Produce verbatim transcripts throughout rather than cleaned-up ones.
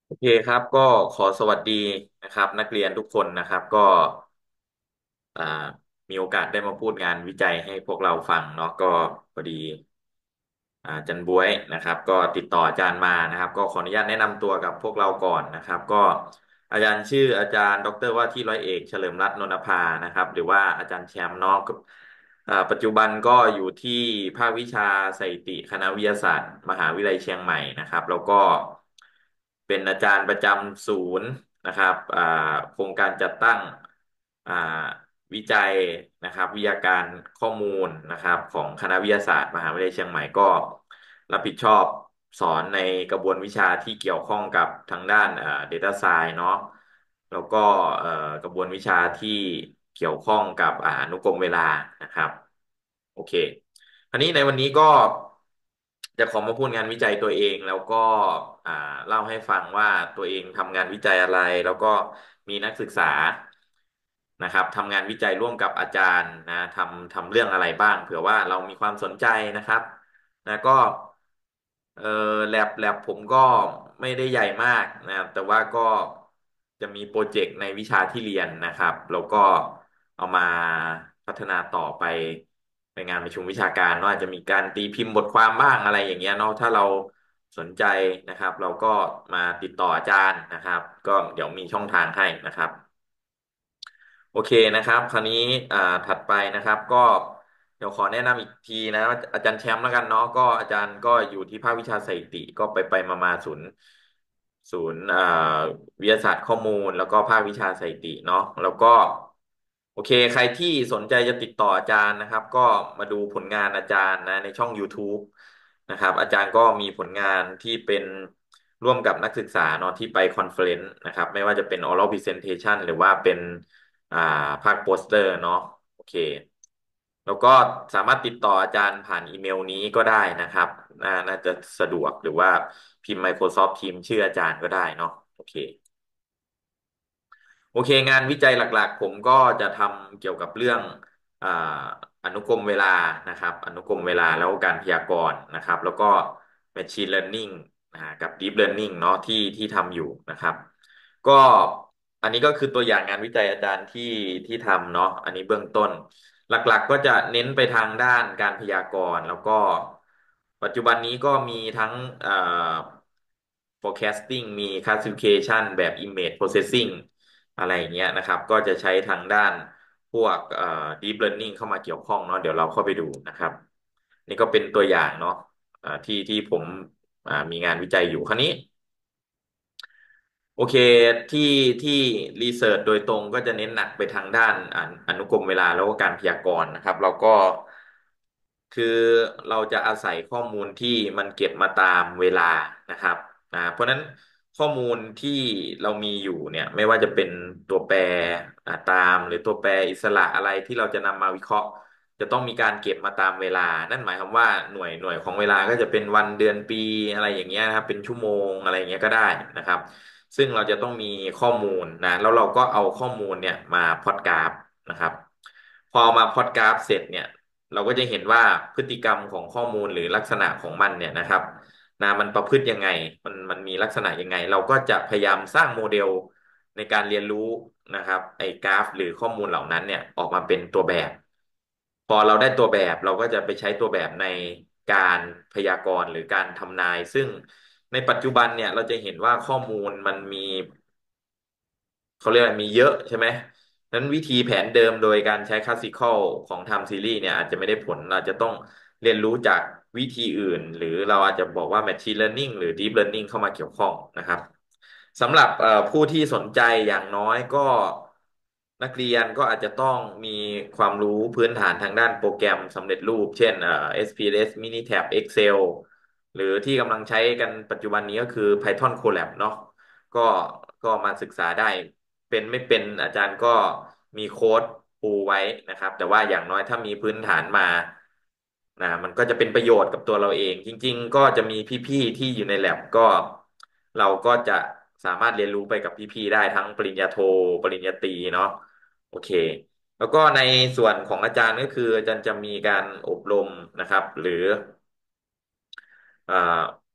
โอเคครับก็ขอสวัสดีนะครับนักเรียนทุกคนนะครับก็อ่ามีโอกาสได้มาพูดงานวิจัยให้พวกเราฟังเนาะก็พอดีอาอาจารย์บ๊วยนะครับก็ติดต่ออาจารย์มานะครับก็ขออนุญาตแนะนำตัวกับพวกเราก่อนนะครับก็อาจารย์ชื่ออาจารย์ดรว่าที่ร้อยเอกเฉลิมรัตน์นนภานะครับหรือว่าอาจารย์แชมป์เนาะก็อ่าปัจจุบันก็อยู่ที่ภาควิชาสถิติคณะวิทยาศาสตร์มหาวิทยาลัยเชียงใหม่นะครับแล้วก็เป็นอาจารย์ประจำศูนย์นะครับอ่าโครงการจัดตั้งอ่าวิจัยนะครับวิทยาการข้อมูลนะครับของคณะวิทยาศาสตร์มหาวิทยาลัยเชียงใหม่ก็รับผิดชอบสอนในกระบวนวิชาที่เกี่ยวข้องกับทางด้านอ่า Data Science เนาะแล้วก็เอ่อกระบวนวิชาที่เกี่ยวข้องกับอ่าอนุกรมเวลานะครับโอเค อันนี้ในวันนี้ก็จะขอมาพูดงานวิจัยตัวเองแล้วก็อ่าเล่าให้ฟังว่าตัวเองทำงานวิจัยอะไรแล้วก็มีนักศึกษานะครับทำงานวิจัยร่วมกับอาจารย์นะทำทำเรื่องอะไรบ้างเผื่อว่าเรามีความสนใจนะครับนะก็เออแลบแลบผมก็ไม่ได้ใหญ่มากนะครับแต่ว่าก็จะมีโปรเจกต์ในวิชาที่เรียนนะครับแล้วก็เอามาพัฒนาต่อไป ในงานประชุมวิชาการเนาะอาจจะมีการตีพิมพ์บทความบ้างอะไรอย่างเงี้ยเนาะถ้าเราสนใจนะครับเราก็มาติดต่ออาจารย์นะครับก็เดี๋ยวมีช่องทางให้นะครับโอเคนะครับคราวนี้อ่าถัดไปนะครับก็เดี๋ยวขอแนะนำอีกทีนะว่าอาจารย์แชมป์แล้วกันเนาะก็อาจารย์ก็อยู่ที่ภาควิชาสถิติก็ไปไปมามาศูนย์ศูนย์อ่าวิทยาศาสตร์ข้อมูลแล้วก็ภาควิชาสถิติเนาะแล้วก็โอเคใครที่สนใจจะติดต่ออาจารย์นะครับก็มาดูผลงานอาจารย์นะในช่อง YouTube นะครับอาจารย์ก็มีผลงานที่เป็นร่วมกับนักศึกษาเนาะที่ไปคอนเฟอเรนซ์นะครับไม่ว่าจะเป็น oral presentation หรือว่าเป็นอ่าภาคโปสเตอร์เนาะโอเคแล้วก็สามารถติดต่ออาจารย์ผ่านอีเมลนี้ก็ได้นะครับน่าน่าจะสะดวกหรือว่าพิมพ์ Microsoft Teams ชื่ออาจารย์ก็ได้เนาะโอเค โอเคงานวิจัยหลักๆผมก็จะทำเกี่ยวกับเรื่องอ่าอนุกรมเวลานะครับอนุกรมเวลาแล้วการพยากรณ์นะครับแล้วก็ Machine Learning นะฮะกับ Deep Learning เนาะที่ที่ทำอยู่นะครับก็อันนี้ก็คือตัวอย่างงานวิจัยอาจารย์ที่ที่ทำเนาะอันนี้เบื้องต้นหลักๆก็จะเน้นไปทางด้านการพยากรณ์แล้วก็ปัจจุบันนี้ก็มีทั้งเอ่อ forecasting มี classification แบบ image processing อะไรอย่างเงี้ยนะครับก็จะใช้ทางด้านพวกเอ่อ deep learning เข้ามาเกี่ยวข้องเนาะเดี๋ยวเราเข้าไปดูนะครับนี่ก็เป็นตัวอย่างเนาะอ่าที่ที่ผมอ่ามีงานวิจัยอยู่คราวนี้ โอเคที่ที่รีเสิร์ชโดยตรงก็จะเน้นหนักไปทางด้านอานอนุกรมเวลาแล้วก็การพยากรณ์นะครับเราก็คือเราจะอาศัยข้อมูลที่มันเก็บมาตามเวลานะครับอ่าเพราะฉะนั้นข้อมูลที่เรามีอยู่เนี่ยไม่ว่าจะเป็นตัวแปรอ่าตามหรือตัวแปรอิสระอะไรที่เราจะนำมาวิเคราะห์จะต้องมีการเก็บมาตามเวลานั่นหมายความว่าหน่วยหน่วยของเวลาก็จะเป็นวันเดือนปีอะไรอย่างเงี้ยนะครับเป็นชั่วโมงอะไรอย่างเงี้ยก็ได้นะครับ ซึ่งเราจะต้องมีข้อมูลนะแล้วเราก็เอาข้อมูลเนี่ยมาพล็อตกราฟนะครับพอมาพล็อตกราฟเสร็จเนี่ยเราก็จะเห็นว่าพฤติกรรมของข้อมูลหรือลักษณะของมันเนี่ยนะครับนะมันประพฤติยังไงมันมันมีลักษณะยังไงเราก็จะพยายามสร้างโมเดลในการเรียนรู้นะครับไอ้กราฟหรือข้อมูลเหล่านั้นเนี่ยออกมาเป็นตัวแบบพอเราได้ตัวแบบเราก็จะไปใช้ตัวแบบในการพยากรณ์หรือการทำนายซึ่ง ในปัจจุบันเนี่ยเราจะเห็นว่าข้อมูลมันมีเขาเรียกว่ามีเยอะใช่ไหมนั้นวิธีแผนเดิมโดยการใช้คลาสสิคอลของ Time Series เนี่ยอาจจะไม่ได้ผลเราจะต้องเรียนรู้จากวิธีอื่นหรือเราอาจจะบอกว่า Machine Learning หรือ Deep Learning เข้ามาเกี่ยวข้องนะครับสำหรับเอ่อผู้ที่สนใจอย่างน้อยก็นักเรียนก็อาจจะต้องมีความรู้พื้นฐานทางด้านโปรแกรมสำเร็จรูปเช่นเอ่อ เอส พี เอส Minitab Excel หรือที่กำลังใช้กันปัจจุบันนี้ก็คือ Python Colab เนาะก็ก็มาศึกษาได้เป็นไม่เป็นอาจารย์ก็มีโค้ดปูไว้นะครับแต่ว่าอย่างน้อยถ้ามีพื้นฐานมานะมันก็จะเป็นประโยชน์กับตัวเราเองจริงๆก็จะมีพี่ๆที่อยู่ใน lab ก็เราก็จะสามารถเรียนรู้ไปกับพี่ๆได้ทั้งปริญญาโทปริญญาตรีเนาะโอเค แล้วก็ในส่วนของอาจารย์ก็คืออาจารย์จะมีการอบรมนะครับหรือ อ่า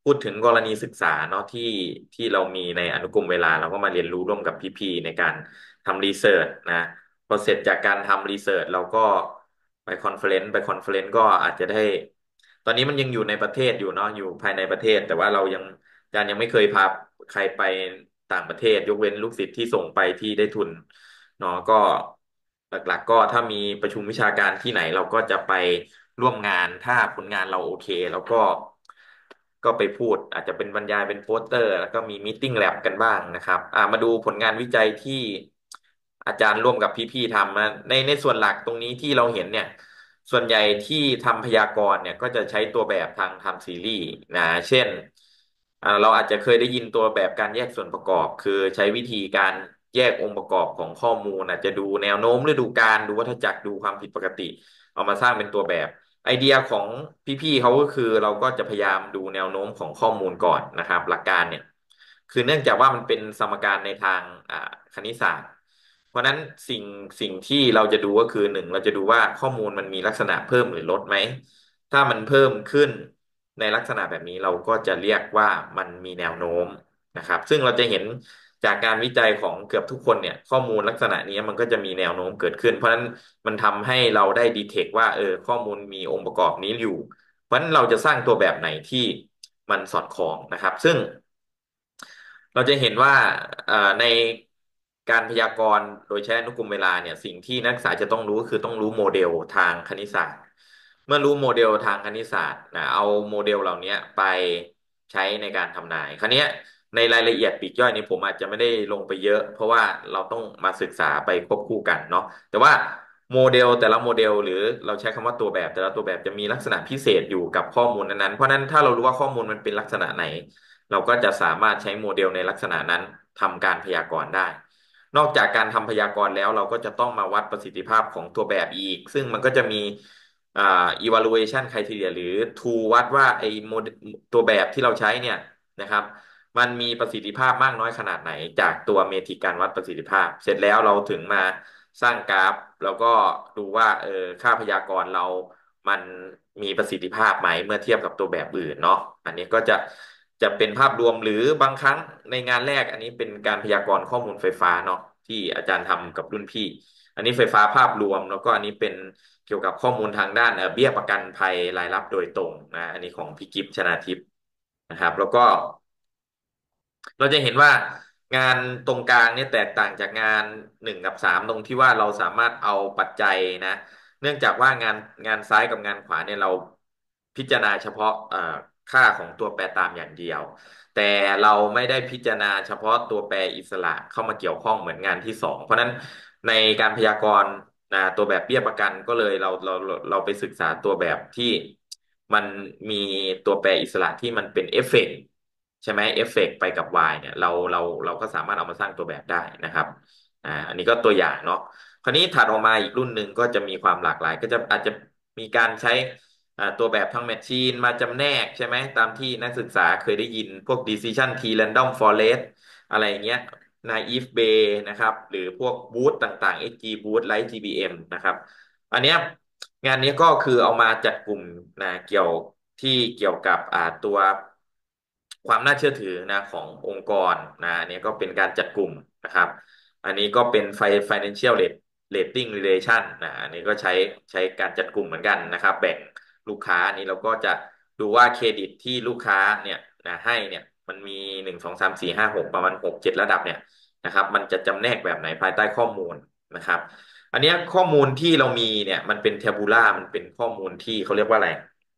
พูดถึงกรณีศึกษาเนาะที่ที่เรามีในอนุกรมเวลาเราก็มาเรียนรู้ร่วมกับพี่ๆในการทำรีเสิร์ชนะพอเสร็จจากการทำรีเสิร์ชเราก็ไปคอนเฟอเรนซ์ไปคอนเฟอเรนซ์ก็อาจจะได้ตอนนี้มันยังอยู่ในประเทศอยู่เนาะอยู่ภายในประเทศแต่ว่าเรายังอาจารย์ยังไม่เคยพาใครไปต่างประเทศยกเว้นลูกศิษย์ที่ส่งไปที่ได้ทุนเนาะก็หลักๆก็ถ้ามีประชุมวิชาการที่ไหนเราก็จะไปร่วมงานถ้าผลงานเราโอเคแล้วก็ก็ไปพูดอาจจะเป็นบรรยายเป็นโปสเตอร์แล้วก็มีมีตติ้งแลบกันบ้างนะครับอ่ามาดูผลงานวิจัยที่อาจารย์ร่วมกับพี่ๆทำนะในในส่วนหลักตรงนี้ที่เราเห็นเนี่ยส่วนใหญ่ที่ทำพยากรณ์เนี่ยก็จะใช้ตัวแบบทางทำซีรีส์นะเช่นอ่าเราอาจจะเคยได้ยินตัวแบบการแยกส่วนประกอบคือใช้วิธีการแยกองค์ประกอบของข้อมูลอาจจะดูแนวโน้มฤดูกาลดูวัฏจักรดูความผิดปกติเอามาสร้างเป็นตัวแบบ ไอเดียของพี่ๆเขาก็คือเราก็จะพยายามดูแนวโน้มของข้อมูลก่อนนะครับหลักการเนี่ยคือเนื่องจากว่ามันเป็นสมการในทางอ่าคณิตศาสตร์เพราะฉะนั้นสิ่งสิ่งที่เราจะดูก็คือหนึ่งเราจะดูว่าข้อมูลมันมีลักษณะเพิ่มหรือลดไหมถ้ามันเพิ่มขึ้นในลักษณะแบบนี้เราก็จะเรียกว่ามันมีแนวโน้มนะครับซึ่งเราจะเห็นจากการวิจัยของเกือบทุกคนเนี่ยข้อมูลลักษณะนี้มันก็จะมีแนวโน้มเกิดขึ้นเพราะฉะนั้น มันทำให้เราได้ดีเทคว่าเออข้อมูลมีองค์ประกอบนี้อยู่เพราะฉะนั้นเราจะสร้างตัวแบบไหนที่มันสอดคล้องนะครับซึ่งเราจะเห็นว่าเอ่อในการพยากรณ์โดยใช้อนุกรมเวลาเนี่ยสิ่งที่นักศึกษาจะต้องรู้คือต้องรู้โมเดลทางคณิตศาสตร์เมื่อรู้โมเดลทางคณิตศาสตร์นะเอาโมเดลเหล่านี้ไปใช้ในการทำนายคราวเนี้ยในรายละเอียดปลีกย่อยนี้ผมอาจจะไม่ได้ลงไปเยอะเพราะว่าเราต้องมาศึกษาไปควบคู่กันเนาะ แต่ว่าโมเดลแต่ละโมเดลหรือเราใช้คำว่าตัวแบบแต่ละตัวแบบจะมีลักษณะพิเศษอยู่กับข้อมูลนั้นๆเพราะฉะนั้นถ้าเรารู้ว่าข้อมูลมันเป็นลักษณะไหนเราก็จะสามารถใช้โมเดลในลักษณะนั้นทำการพยากรณ์ได้นอกจากการทำพยากรณ์แล้วเราก็จะต้องมาวัดประสิทธิภาพของตัวแบบอีกซึ่งมันก็จะมีอ่า evaluation criteria หรือ tool วัดว่าไอ้โมเดลตัวแบบที่เราใช้เนี่ยนะครับมันมีประสิทธิภาพมากน้อยขนาดไหนจากตัวเมทริกการวัดประสิทธิภาพเสร็จแล้วเราถึงมา สร้างกราฟแล้วก็ดูว่าเออค่าพยากรณ์เรามันมีประสิทธิภาพไหมเมื่อเทียบกับตัวแบบอื่นเนาะอันนี้ก็จะจะเป็นภาพรวมหรือบางครั้งในงานแรกอันนี้เป็นการพยากรณ์ข้อมูลไฟฟ้าเนาะที่อาจารย์ทำกับรุ่นพี่อันนี้ไฟฟ้าภาพรวมแล้วก็อันนี้เป็นเกี่ยวกับข้อมูลทางด้านเอ่อเบี้ยประกันภัยรายรับโดยตรงนะอันนี้ของพี่กิฟต์ชนาทิพย์นะครับแล้วก็ เราจะเห็นว่างานตรงกลางเนี่ยแตกต่างจากงานหนึ่งกับสามตรงที่ว่าเราสามารถเอาปัจจัยนะเนื่องจากว่างานงานซ้ายกับงานขวาเนี่ยเราพิจารณาเฉพาะเอ่อค่าของตัวแปรตามอย่างเดียวแต่เราไม่ได้พิจารณาเฉพาะตัวแปรอิสระเข้ามาเกี่ยวข้องเหมือนงานที่สองเพราะฉะนั้นในการพยากรณ์นะตัวแบบเบี้ยประกันก็เลยเราเราเราเราไปศึกษาตัวแบบที่มันมีตัวแปรอิสระที่มันเป็นเอฟเฟกต์ ใช่ไหมเอฟเฟกต์ไปกับ Y เนี่ยเราเราเราก็สามารถเอามาสร้างตัวแบบได้นะครับอ่าอันนี้ก็ตัวอย่างเนาะคราวนี้ถัดออกมาอีกรุ่นหนึ่งก็จะมีความหลากหลายก็จะอาจจะมีการใช้อ่าตัวแบบทางแมชชีนมาจำแนกใช่ไหมตามที่นักศึกษาเคยได้ยินพวก decision tree random forest อะไรอย่างเงี้ย naive Bayes นะครับหรือพวก Boost ต่างๆ เอช จี Boost Light จี บี เอ็ม นะครับอันเนี้ยงานนี้ก็คือเอามาจัดกลุ่มนะเกี่ยว ที่เกี่ยวกับอ่าตัวความน่าเชื่อถือนะขององค์กรนะอันนี้ก็เป็นการจัดกลุ่มนะครับอันนี้ก็เป็น Fi- Financial Rate- Rating Relation นะอันนี้ก็ใช้ใช้การจัดกลุ่มเหมือนกันนะครับแบ่งลูกค้าอันนี้เราก็จะดูว่าเครดิตที่ลูกค้าเนี่ยนะให้เนี่ยมันมีหนึ่งสองสามสี่ห้าหกประมาณหกเจ็ดระดับเนี่ยนะครับมันจะจำแนกแบบไหนภายใต้ข้อมูลนะครับอันเนี้ยข้อมูลที่เรามีเนี่ยมันเป็นเทบูล่ามันเป็นข้อมูลที่เขาเรียกว่าอะไร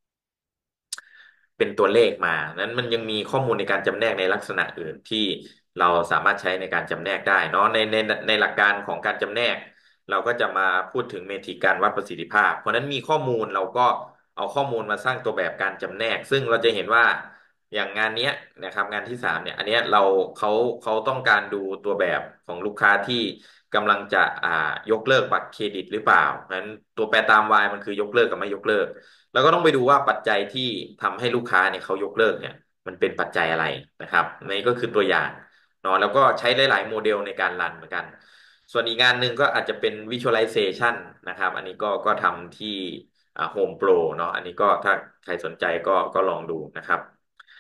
เป็นตัวเลขมานั้นมันยังมีข้อมูลในการจำแนกในลักษณะอื่นที่เราสามารถใช้ในการจำแนกได้เนาะในในในหลักการของการจำแนกเราก็จะมาพูดถึงเมทริกการวัดประสิทธิภาพเพราะฉะนั้นมีข้อมูลเราก็เอาข้อมูลมาสร้างตัวแบบการจำแนกซึ่งเราจะเห็นว่าอย่างงานเนี้ยนะครับงานที่สามเนี่ยอันเนี้ยเราเขาเขาต้องการดูตัวแบบของลูกค้าที่กำลังจะอ่ายกเลิกบัตรเครดิตหรือเปล่านั้นตัวแปรตาม Y มันคือยกเลิกกับไม่ยกเลิก แล้วก็ต้องไปดูว่าปัจจัยที่ทำให้ลูกค้าเนี่ยเขายกเลิกเนี่ยมันเป็นปัจจัยอะไรนะครับนี่ก็คือตัวอย่างเนาะแล้วก็ใช้หลายๆโมเดลในการรันเหมือนกันส่วนอีกงานหนึ่งก็อาจจะเป็น Visualization นะครับอันนี้ก็ก็ทำที่อ่า Home Pro เนาะอันนี้ก็ถ้าใครสนใจก็ก็ลองดูนะครับ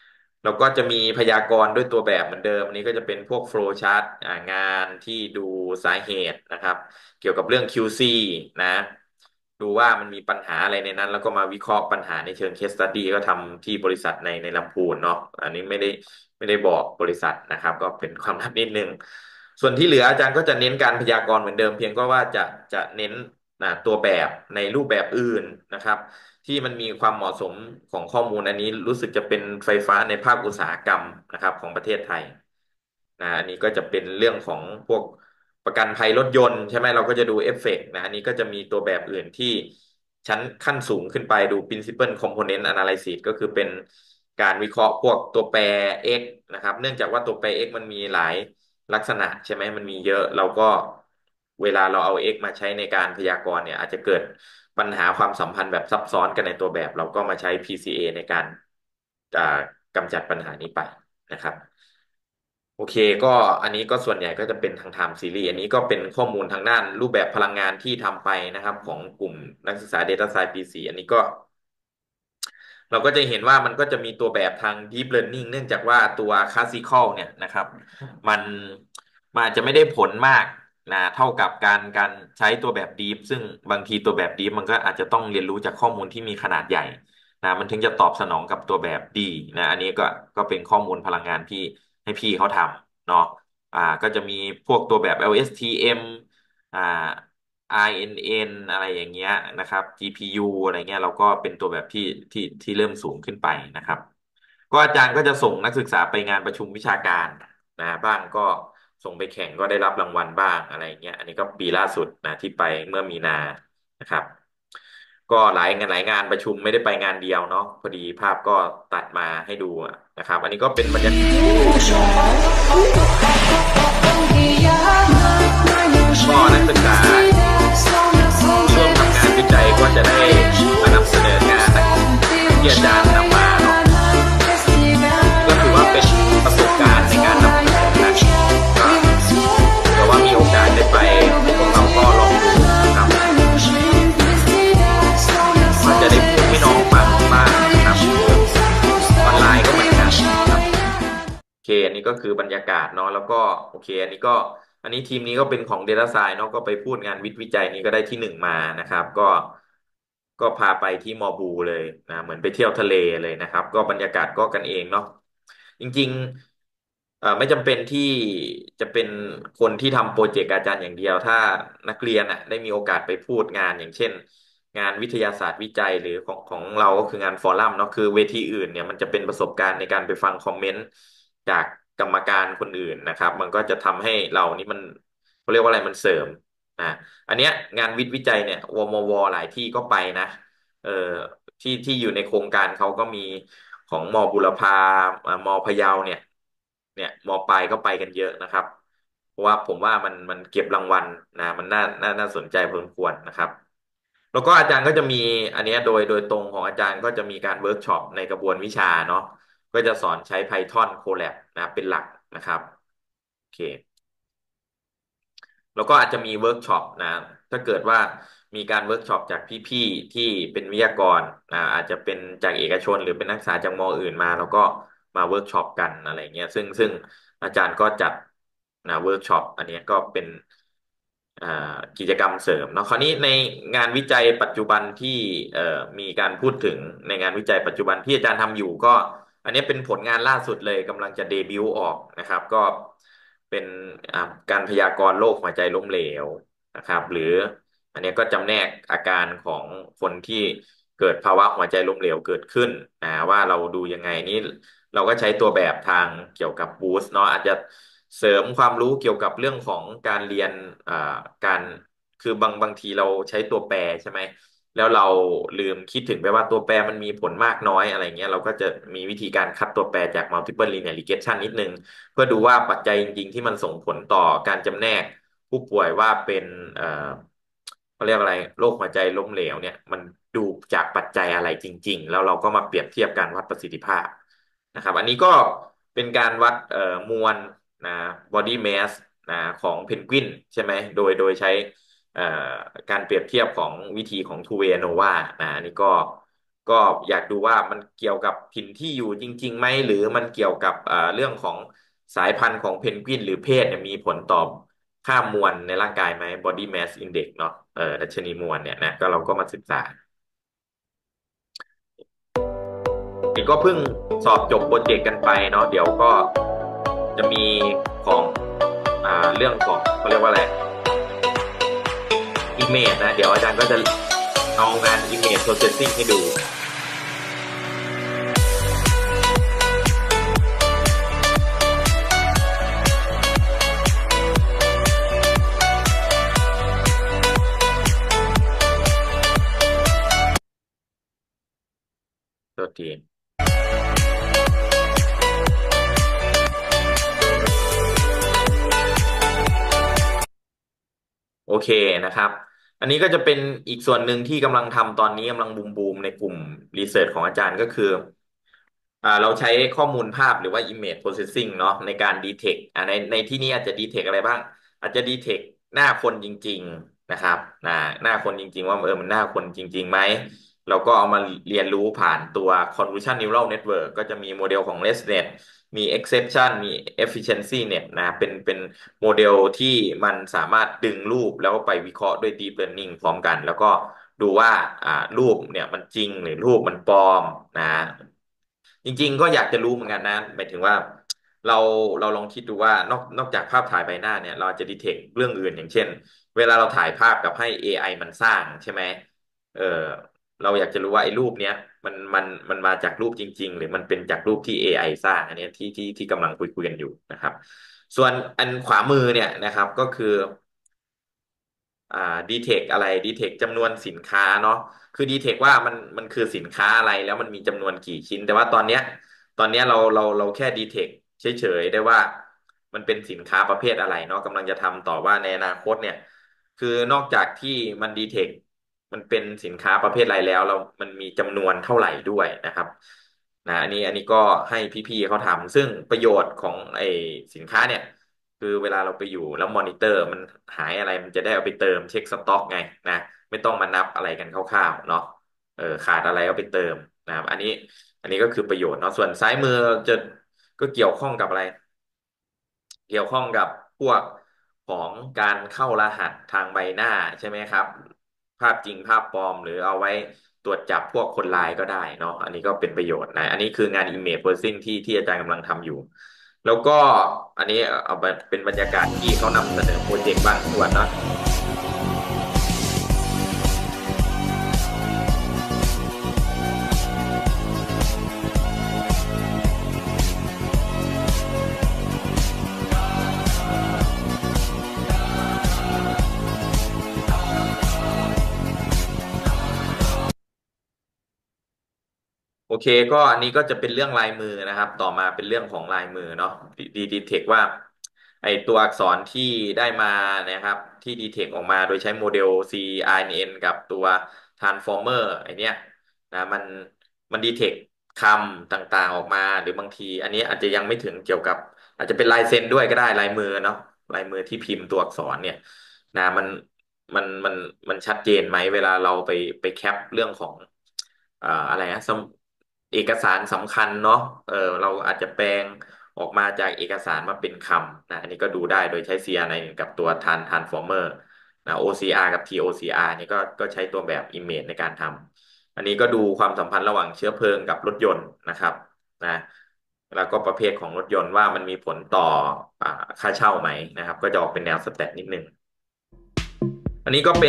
แล้วก็จะมีพยากรณ์ด้วยตัวแบบเหมือนเดิมอันนี้ก็จะเป็นพวก flow chart อ่างานที่ดูสาเหตุนะครับเกี่ยวกับเรื่อง คิว ซี นะดูว่ามันมีปัญหาอะไรในนั้นแล้วก็มาวิเคราะห์ปัญหาในเชิง case study ก็ทำที่บริษัทในในลำพูนเนาะอันนี้ไม่ได้ไม่ได้บอกบริษัทนะครับก็เป็นความลับนิดนึงส่วนที่เหลืออาจารย์ก็จะเน้นการพยากรณ์เหมือนเดิมเพียงก็ว่าจะจะเน้นนะตัวแบบในรูปแบบอื่นนะครับ ที่มันมีความเหมาะสมของข้อมูลอันนี้รู้สึกจะเป็นไฟฟ้าในภาคอุตสาหกรรมนะครับของประเทศไทยนะอันนี้ก็จะเป็นเรื่องของพวกประกันภัยรถยนต์ใช่ไหมเราก็จะดูเอฟเฟกต์นะอันนี้ก็จะมีตัวแบบอื่นที่ชั้นขั้นสูงขึ้นไปดู principal component analysis ก็คือเป็นการวิเคราะห์พวกตัวแปร x นะครับเนื่องจากว่าตัวแปร x มันมีหลายลักษณะใช่ไหมมันมีเยอะเราก็เวลาเราเอา x มาใช้ในการพยากรณ์เนี่ยอาจจะเกิด ปัญหาความสัมพันธ์แบบซับซ้อนกันในตัวแบบเราก็มาใช้ พี ซี เอ ในการอ่ากำจัดปัญหานี้ไปนะครับโอเคก็อันนี้ก็ส่วนใหญ่ก็จะเป็นทางไทม์ซีรีส์อันนี้ก็เป็นข้อมูลทางด้านรูปแบบพลังงานที่ทำไปนะครับของกลุ่มนักศึกษา Data Science ปีสี่อันนี้ก็ เราก็จะเห็นว่ามันก็จะมีตัวแบบทาง Deep Learning เนื่องจากว่าตัว Classical เนี่ยนะครับมันมันอาจจะไม่ได้ผลมากนะเท่ากับการการใช้ตัวแบบ Deep ซึ่งบางทีตัวแบบ Deep มันก็อาจจะต้องเรียนรู้จากข้อมูลที่มีขนาดใหญ่นะมันถึงจะตอบสนองกับตัวแบบดีนะอันนี้ก็ก็เป็นข้อมูลพลังงานที่ให้พี่เขาทำเนาะอ่าก็จะมีพวกตัวแบบ แอล เอส ที เอ็ม อ่า อาร์ เอ็น เอ็น อนเอ็นอะไรอย่างเงี้ยนะครับ จี พี ยู อะไรเงี้ยเราก็เป็นตัวแบบที่ที่ที่เริ่มสูงขึ้นไปนะครับก็อาจารย์ก็จะส่งนักศึกษาไปงานประชุมวิชาการนะบ้างก็ส่งไปแข่งก็ได้รับรางวัลบ้างอะไรเงี้ยอันนี้ก็ปีล่าสุดนะที่ไปเมื่อมีนานะครับก็หลายงานหลายงานประชุมไม่ได้ไปงานเดียวเนาะพอดีภาพก็ตัดมาให้ดูนะครับอันนี้ก็เป็นบรรยากาศก็นักศึกษา ที่ร่วมทำงานวิจัยก็จะได้มานำเสนองานที่อาจารย์นำมาเนาะก็ถือว่าเป็นประสบการณ์ในการนำเสนอนะก็เผื่อว่ามีโอกาสได้ไปพวกเราก็ลองดูนะครับว่าจะได้พูดให้น้องฟังบ้างนะครับออนไลน์ก็เหมือนกันครับ โอเคอันนี้ก็คือบรรยากาศเนาะแล้วก็โอเคอันนี้ก็อันนี้ทีมนี้ก็เป็นของ Data Science เนาะก็ไปพูดงานวิวิจัยนี้ก็ได้ที่หนึ่งมานะครับก็ก็พาไปที่มอบูเลยนะเหมือนไปเที่ยวทะเลเลยนะครับก็บรรยากาศก็กันเองเนาะจริงๆเอ่อไม่จำเป็นที่จะเป็นคนที่ทำโปรเจกต์อาจารย์อย่างเดียวถ้านักเรียนอ่ะได้มีโอกาสไปพูดงานอย่างเช่นงานวิทยาศาสตร์วิจัยหรือของของเราก็คืองานฟอรัมเนาะคือเวทีอื่นเนี่ยมันจะเป็นประสบการณ์ในการไปฟังคอมเมนต์ จากกรรมการคนอื่นนะครับมันก็จะทำให้เรานี่มันเขาเรียกว่าอะไรมันเสริมอ่ะอันเนี้ยงานวิทย์วิจัยเนี่ยวมวหลายที่ก็ไปนะเออที่ที่อยู่ในโครงการเขาก็มีของมบุรพาอ่ามพะเยาเนี่ยเนี่ยมปลายก็ไปกันเยอะนะครับเพราะว่าผมว่ามันมันเก็บรางวัลนะมันน่าน่าน่าสนใจพอสมควรนะครับแล้วก็อาจารย์ก็จะมีอันเนี้ยโดยโดยตรงของอาจารย์ก็จะมีการเวิร์กช็อปในกระบวนวิชาเนาะ ก็จะสอนใช้ Python Colab นะเป็นหลักนะครับโอเคแล้วก็อาจจะมีเวิร์กช็อปนะถ้าเกิดว่ามีการเวิร์กช็อปจากพี่ๆที่เป็นวิทยากรนะอาจจะเป็นจากเอกชนหรือเป็นนักศึกษาจากมออื่นมาแล้วก็มาเวิร์กช็อปกันอะไรเงี้ยซึ่งซึ่งอาจารย์ก็จัดนะเวิร์กช็อปอันเนี้ยก็เป็นอ่ากิจกรรมเสริมเนาะคราวนี้ในงานวิจัยปัจจุบันที่เอ่อมีการพูดถึงในงานวิจัยปัจจุบันที่อาจารย์ทำอยู่ก็ อันนี้เป็นผลงานล่าสุดเลยกำลังจะเดบิวต์ออกนะครับก็เป็นอ่าการพยากรณ์โรคหัวใจล้มเหลวนะครับหรืออันนี้ก็จำแนกอาการของคนที่เกิดภาวะหัวใจล้มเหลวเกิดขึ้นอ่าว่าเราดูยังไงนี่เราก็ใช้ตัวแบบทางเกี่ยวกับบูสต์เนาะอาจจะเสริมความรู้เกี่ยวกับเรื่องของการเรียนอ่าการคือบางบางทีเราใช้ตัวแปรใช่ไหม แล้วเราลืมคิดถึงไปว่าตัวแปรมันมีผลมากน้อยอะไรเงี้ยเราก็จะมีวิธีการคัดตัวแปรจาก multiple linear regression นิดนึงเพื่อดูว่าปัจจัยจริงๆที่มันส่งผลต่อการจำแนกผู้ป่วยว่าเป็นเอ่อเขาเรียกอะไรโรคหัวใจล้มเหลวเนี่ยมันดูจากปัจจัยอะไรจริงๆแล้วเราก็มาเปรียบเทียบการวัดประสิทธิภาพนะครับอันนี้ก็เป็นการวัดเอ่อมวลนะ body mass นะของเพนกวินใช่ไหมโดยโดยใช้ เอ่อการเปรียบเทียบของวิธีของทูเวโนวานะอันนี้ก็ก็อยากดูว่ามันเกี่ยวกับถิ่นที่อยู่จริงๆไหมหรือมันเกี่ยวกับเอ่อเรื่องของสายพันธุ์ของเพนกวินหรือเพศเนี่ยมีผลต่อค่ามวลในร่างกายไหม body mass index เนาะเออดัชนีมวลเนี่ยนะก็เราก็มาศึกษาอีกก็เพิ่งสอบจบโปรเจกต์กันไปเนาะเดี๋ยวก็จะมีของอ่าเรื่องของเขาเรียกว่าอะไร image นะเดี๋ยวอาจารย์ก็จะเอางาน image processing ให้ดูตัวที โอเคนะครับ อันนี้ก็จะเป็นอีกส่วนหนึ่งที่กำลังทำตอนนี้กำลังบูมบูมในกลุ่มรีเสิร์ชของอาจารย์ก็คืออ่าเราใช้ข้อมูลภาพหรือว่า image processing เนาะในการ detect อ่าในในที่นี้อาจจะ detect อะไรบ้างอาจจะ detect หน้าคนจริงๆนะครับนะหน้าคนจริงๆว่าเออมันหน้าคนจริงๆไหมเราก็เอามาเรียนรู้ผ่านตัว convolution neural network ก็จะมีโมเดลของ ResNet มี exception มี efficiency net นะเป็นเป็นโมเดลที่มันสามารถดึงรูปแล้วไปวิเคราะห์ด้วย deep learning พร้อมกันแล้วก็ดูว่าอ่ารูปเนี่ยมันจริงหรือรูปมันปลอมนะจริงๆก็อยากจะรู้เหมือนกันนะหมายถึงว่าเราเราลองคิดดูว่านอกนอกจากภาพถ่ายใบหน้าเนี่ยเราจะดีเทคเรื่องอื่นอย่างเช่นเวลาเราถ่ายภาพกับให้ เอ ไอ มันสร้างใช่ไหมเออเราอยากจะรู้ว่าไอ้รูปเนี้ยมันมันมันมาจากรูปจริงๆหรือมันเป็นจากรูปที่ เอ ไอ สร้างอันเนี้ยที่ที่ที่กำลังคุยคุยกันอยู่นะครับส่วนอันขวามือเนี่ยนะครับก็คือ อ่าดีเทคอะไรดีเทคจำนวนสินค้าเนาะคือดีเทคว่ามันมันคือสินค้าอะไรแล้วมันมีจำนวนกี่ชิ้นแต่ว่าตอนเนี้ยตอนเนี้ยเราเราเราแค่ดีเทคเฉยๆได้ว่ามันเป็นสินค้าประเภทอะไรเนาะกำลังจะทำต่อว่าในอนาคตเนี่ยคือนอกจากที่มันดีเทคมันเป็นสินค้าประเภทอะไรแล้วเรามันมีจำนวนเท่าไหร่ด้วยนะครับนะอันนี้อันนี้ก็ให้พี่ๆเขาทำซึ่งประโยชน์ของไอ้สินค้าเนี่ย คือเวลาเราไปอยู่แล้วมอนิเตอร์มันหายอะไรมันจะได้เอาไปเติมเช็คสต็อกไงนะไม่ต้องมานับอะไรกันคร่าวๆเนาะเออขาดอะไรเอาไปเติมนะครับอันนี้อันนี้ก็คือประโยชน์เนาะส่วนซ้ายมือจะก็เกี่ยวข้องกับอะไร เกี่ยวข้องกับพวกของการเข้ารหัสทางใบหน้าใช่ไหมครับภาพจริงภาพปลอมหรือเอาไว้ตรวจจับพวกคนร้ายก็ได้เนาะอันนี้ก็เป็นประโยชน์นะอันนี้คืองาน Image Processing ที่ที่อาจารย์กำลังทำอยู่แล้วก็อันนี้เอาไปเป็นบรรยากาศที่เขานำเสนอโปรเจกต์บางส่วนเนาะ โอเคก็อันนี้ก็จะเป็นเรื่องลายมือนะครับต่อมาเป็นเรื่องของลายมือเนาะดีดีเทคว่าไอตัวอักษรที่ได้มานะครับที่ดีเทคออกมาโดยใช้โมเดล ซี อาร์ เอ็น เอ็น กับตัว Transformer ไอเนี้ยนะมันมันดีเทคคำต่างๆออกมาหรือบางทีอันนี้อาจจะยังไม่ถึงเกี่ยวกับอาจจะเป็นลายเซ็นด้วยก็ได้ลายมือเนาะลายมือที่พิมพ์ตัวอักษรเนี่ยนะมันมันมันมันชัดเจนไหมเวลาเราไปไปแคปเรื่องของ อ่าอะไรนะสมเอกสารสำคัญเนาะเออเราอาจจะแปลงออกมาจากเอกสารมาเป็นคำนะอันนี้ก็ดูได้โดยใช้ ซี อาร์ ในกับตัว Tran Transformer นะ โอ ซี อาร์ กับ ที โอ ซี อาร์ นี่ก็ก็ใช้ตัวแบบ Image ในการทำอันนี้ก็ดูความสัมพันธ์ระหว่างเชื้อเพลิงกับรถยนต์นะครับนะแล้วก็ประเภทของรถยนต์ว่ามันมีผลต่ออ่าค่าเช่าไหมนะครับก็จะออกเป็นแนวสแตทนิดนึงอันนี้ก็เป็น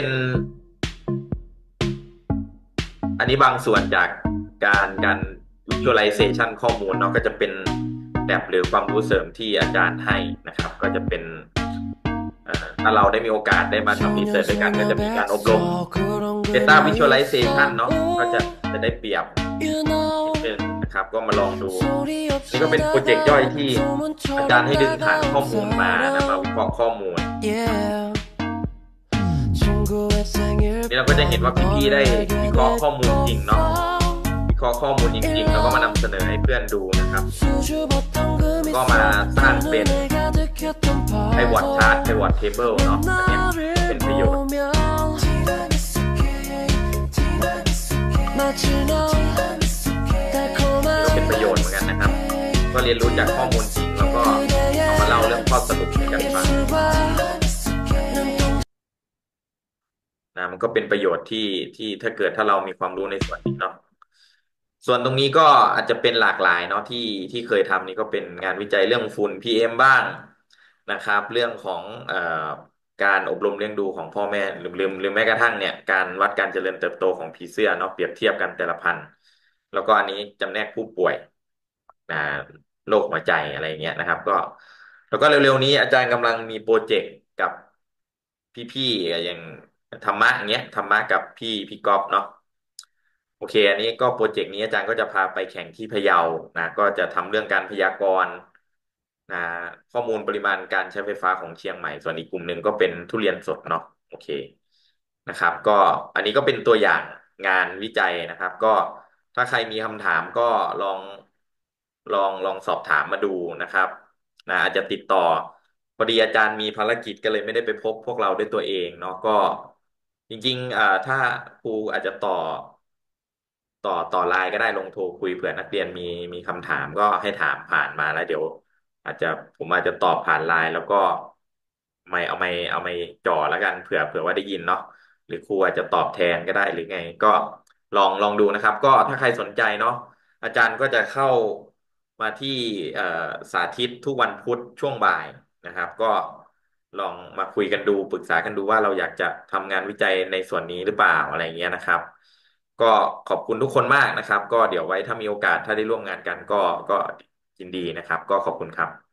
อันนี้บางส่วนจากการการ visualization ข้อมูลเนาะก็จะเป็นแบบหรือความรู้เสริมที่อาจารย์ให้นะครับก็จะเป็นเอ่อถ้าเราได้มีโอกาสได้มาทำรีเสิร์ชด้วยกันก็จะมีการอบรม Data Visualization เนาะก็จะจะได้เปรียบนิดนึงนะครับก็มาลองดูนี่ก็เป็นโปรเจกต์ย่อยที่อาจารย์ให้ดึงฐานข้อมูลมานะมาวิเคราะห์ข้อมูล นี่เราก็จะเห็นว่าพี่ๆได้วิเคราะห์ข้อมูลจริงเนาะวิเคราะห์ข้อมูลจริงๆแล้วก็มานำเสนอให้เพื่อนดูนะครับก็มาสร้างเป็น pivot chart pivot table เนาะอันนี้เป็นประโยชน์นี่ก็เป็นประโยชน์เหมือนกันนะครับก็เรียนรู้จากข้อมูลจริงแล้วก็เอามาเล่าเรื่องข้อสรุปให้กันฟังนะมันก็เป็นประโยชน์ที่ที่ถ้าเกิดถ้าเรามีความรู้ในส่วนนี้เนาะ ส่วนตรงนี้ก็อาจจะเป็นหลากหลายเนาะที่ที่เคยทำนี่ก็เป็นงานวิจัยเรื่องฝุ่น พี เอ็ม บ้างนะครับเรื่องของเอ่อการอบรมเลี้ยงดูของพ่อแม่หรือหรือหรือแม้กระทั่งเนี่ยการวัดการเจริญเติบโตของผีเสื้อเนาะเปรียบเทียบกันแต่ละพันธุ์แล้วก็อันนี้จำแนกผู้ป่วยอ่าโรคหัวใจอะไรเงี้ยนะครับก็แล้วก็เร็วๆนี้อาจารย์กำลังมีโปรเจกต์กับพี่ๆอย่างธรรมะอย่างเงี้ยธรรมะกับพี่พี่ก๊อฟเนาะ โอเคอันนี้ก็โปรเจกต์นี้อาจารย์ก็จะพาไปแข่งที่พะเยานะก็จะทำเรื่องการพยากรณ์นะข้อมูลปริมาณการใช้ไฟฟ้าของเชียงใหม่ส่วนอีกกลุ่มหนึ่งก็เป็นทุเรียนสดเนาะโอเคนะครับก็อันนี้ก็เป็นตัวอย่างงานวิจัยนะครับก็ถ้าใครมีคำถามก็ลองลองลองสอบถามมาดูนะครับนะอาจจะติดต่อพอดีอาจารย์มีภารกิจก็เลยไม่ได้ไปพบพวกเราด้วยตัวเองเนาะก็จริงๆอ่าถ้าครูอาจจะต่อ ต่อต่อไลน์ก็ได้ลงโทรคุยเผื่อนักเรียนมีมีคำถามก็ให้ถามผ่านมาแล้วเดี๋ยวอาจจะผมอาจจะตอบผ่านไลน์แล้วก็ไม่เอาไม่เอาไม่จ่อแล้วกันเผื่อเผื่อว่าได้ยินเนาะหรือครูอาจจะตอบแทนก็ได้หรือไงก็ลองลองดูนะครับก็ถ้าใครสนใจเนาะอาจารย์ก็จะเข้ามาที่เอ่อสาธิตทุกวันพุธช่วงบ่ายนะครับก็ลองมาคุยกันดูปรึกษากันดูว่าเราอยากจะทำงานวิจัยในส่วนนี้หรือเปล่าอะไรเงี้ยนะครับ ก็ขอบคุณทุกคนมากนะครับก็เดี๋ยวไว้ถ้ามีโอกาสถ้าได้ร่วมงานกันก็ก็ยินดีนะครับก็ขอบคุณครับ